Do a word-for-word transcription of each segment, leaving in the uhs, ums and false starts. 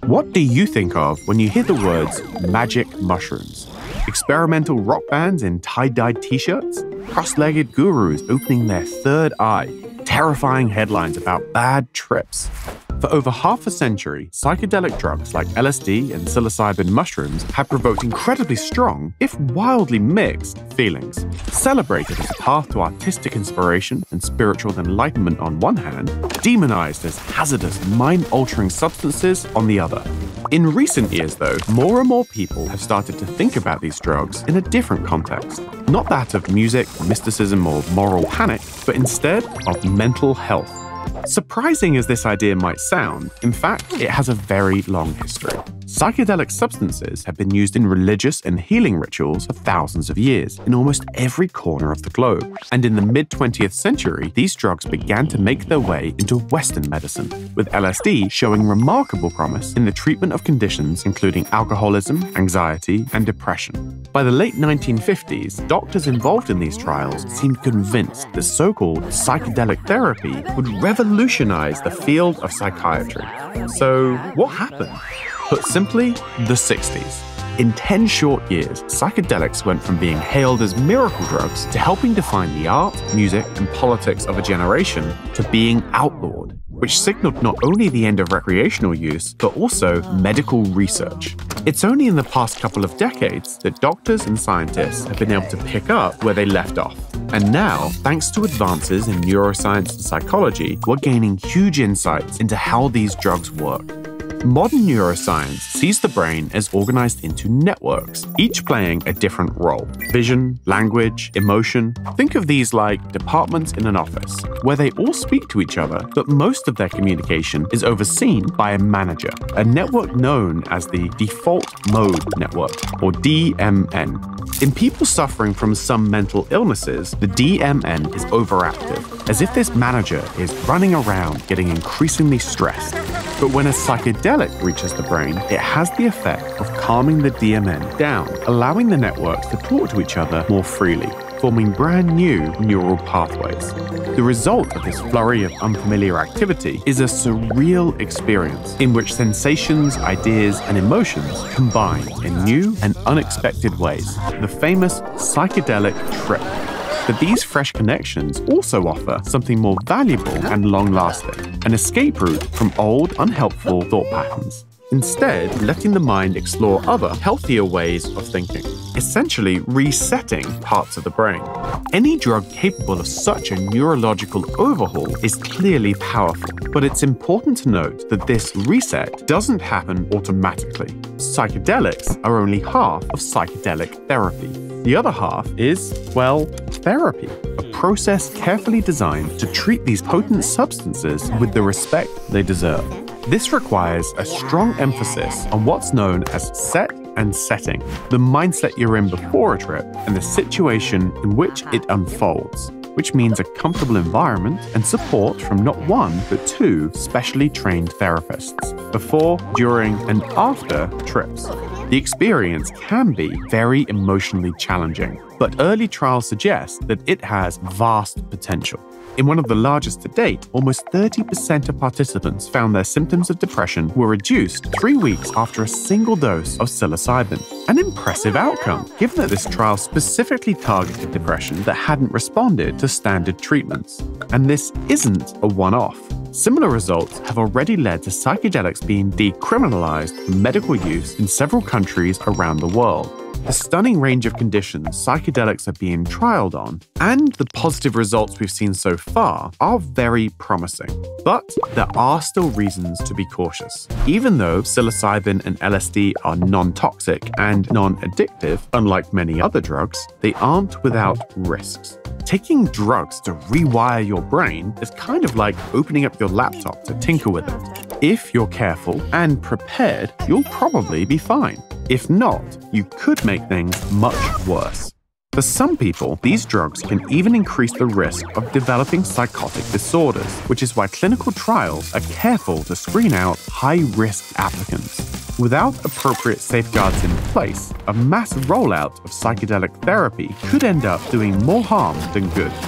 What do you think of when you hear the words magic mushrooms? Experimental rock bands in tie-dyed t-shirts? Cross-legged gurus opening their third eye? Terrifying headlines about bad trips? For over half a century, psychedelic drugs like L S D and psilocybin mushrooms have provoked incredibly strong, if wildly mixed, feelings. Celebrated as a path to artistic inspiration and spiritual enlightenment on one hand, demonized as hazardous, mind-altering substances on the other. In recent years, though, more and more people have started to think about these drugs in a different context. Not that of music, mysticism, or moral panic, but instead of mental health. Surprising as this idea might sound, in fact, it has a very long history. Psychedelic substances have been used in religious and healing rituals for thousands of years in almost every corner of the globe. And in the mid-twentieth century, these drugs began to make their way into Western medicine, with L S D showing remarkable promise in the treatment of conditions including alcoholism, anxiety, and depression. By the late nineteen fifties, doctors involved in these trials seemed convinced that so-called psychedelic therapy would revolutionize the field of psychiatry. So, what happened? Put simply, the sixties. In ten short years, psychedelics went from being hailed as miracle drugs to helping define the art, music, and politics of a generation to being outlawed, which signaled not only the end of recreational use, but also medical research. It's only in the past couple of decades that doctors and scientists have been able to pick up where they left off. And now, thanks to advances in neuroscience and psychology, we're gaining huge insights into how these drugs work. Modern neuroscience sees the brain as organized into networks, each playing a different role. Vision, language, emotion. Think of these like departments in an office, where they all speak to each other, but most of their communication is overseen by a manager, a network known as the default mode network, or D M N. In people suffering from some mental illnesses, the D M N is overactive, as if this manager is running around getting increasingly stressed. But when a psychedelic reaches the brain, it has the effect of calming the D M N down, allowing the networks to talk to each other more freely, forming brand new neural pathways. The result of this flurry of unfamiliar activity is a surreal experience in which sensations, ideas, and emotions combine in new and unexpected ways, the famous psychedelic trip. But these fresh connections also offer something more valuable and long-lasting, an escape route from old, unhelpful thought patterns. Instead, letting the mind explore other, healthier ways of thinking, essentially resetting parts of the brain. Any drug capable of such a neurological overhaul is clearly powerful, but it's important to note that this reset doesn't happen automatically. Psychedelics are only half of psychedelic therapy. The other half is, well, therapy, a process carefully designed to treat these potent substances with the respect they deserve. This requires a strong emphasis on what's known as set and setting, the mindset you're in before a trip and the situation in which it unfolds, which means a comfortable environment and support from not one but two specially trained therapists, before, during, and after trips. The experience can be very emotionally challenging, but early trials suggest that it has vast potential. In one of the largest to date, almost thirty percent of participants found their symptoms of depression were reduced three weeks after a single dose of psilocybin. An impressive outcome, given that this trial specifically targeted depression that hadn't responded to standard treatments. And this isn't a one-off. Similar results have already led to psychedelics being decriminalised for medical use in several countries around the world. The stunning range of conditions psychedelics are being trialed on, and the positive results we've seen so far, are very promising. But there are still reasons to be cautious. Even though psilocybin and L S D are non-toxic and non-addictive, unlike many other drugs, they aren't without risks. Taking drugs to rewire your brain is kind of like opening up your laptop to tinker with it. If you're careful and prepared, you'll probably be fine. If not, you could make things much worse. For some people, these drugs can even increase the risk of developing psychotic disorders, which is why clinical trials are careful to screen out high-risk applicants. Without appropriate safeguards in place, a mass rollout of psychedelic therapy could end up doing more harm than good.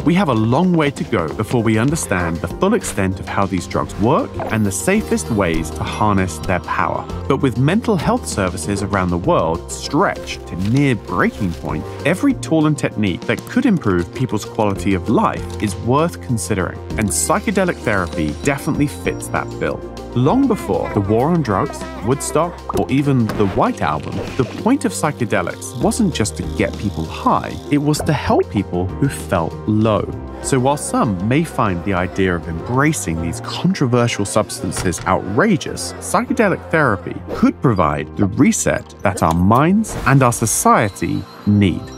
We have a long way to go before we understand the full extent of how these drugs work and the safest ways to harness their power. But with mental health services around the world stretched to near breaking point, every tool and technique that could improve people's quality of life is worth considering, and psychedelic therapy definitely fits that bill. Long before the war on drugs, Woodstock, or even the White Album, the point of psychedelics wasn't just to get people high, it was to help people who felt low. So while some may find the idea of embracing these controversial substances outrageous, psychedelic therapy could provide the reset that our minds and our society need.